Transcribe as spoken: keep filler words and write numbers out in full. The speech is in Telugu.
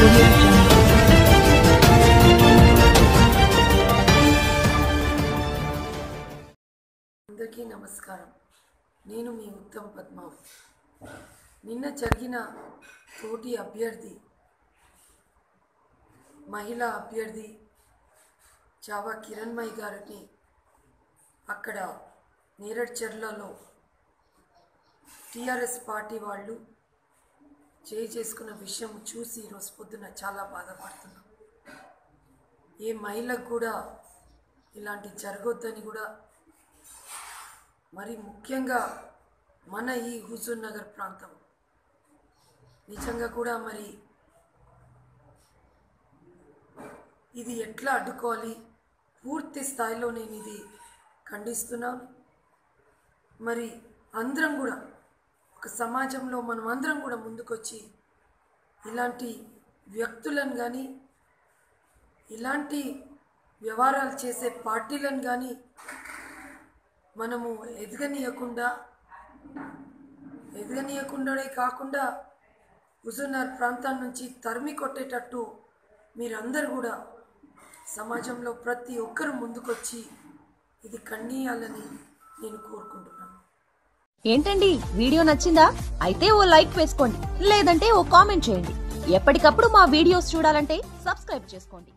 audio jungle. అందరికీ నమస్కారం. నేను మీ ఉత్తమ్ పద్మావతి. నిన్న జరిగిన తోటి అభ్యర్థి మహిళా అభ్యర్థి చావా కిరణ్మయి గారిని అక్కడ నేరడ్చర్లలో టీఆర్ఎస్ పార్టీ వాళ్ళు చేయి చేసుకున్న విషయం చూసి ఈరోజు పొద్దున చాలా బాధపడుతున్నాం. ఏ మహిళకు కూడా ఇలాంటి జరగొద్దని కూడా, మరి ముఖ్యంగా మన ఈ హుజూర్ నగర్ ప్రాంతం నిజంగా కూడా మరి ఇది ఎట్లా అడ్డుకోవాలి, పూర్తి స్థాయిలో నేను ఇది ఖండిస్తున్నాను. మరి అందరం కూడా ఒక సమాజంలో మనం అందరం కూడా ముందుకొచ్చి ఇలాంటి వ్యక్తులను కానీ ఇలాంటి వ్యవహారాలు చేసే పార్టీలను కానీ మనము ఎదగనీయకుండా ఎదగనీయకుండానే కాకుండా హుజూర్నగర్ ప్రాంతం నుంచి తరిమి కొట్టేటట్టు మీరందరూ కూడా సమాజంలో ప్రతి ఒక్కరు ముందుకొచ్చి ఇది ఖండియాలని నేను కోరుకుంటున్నాను. ఏంటండి, వీడియో నచ్చిందా? అయితే ఓ లైక్ వేసుకోండి, లేదంటే ఓ కామెంట్ చేయండి. ఎప్పటికప్పుడు మా వీడియోస్ చూడాలంటే సబ్స్క్రైబ్ చేసుకోండి.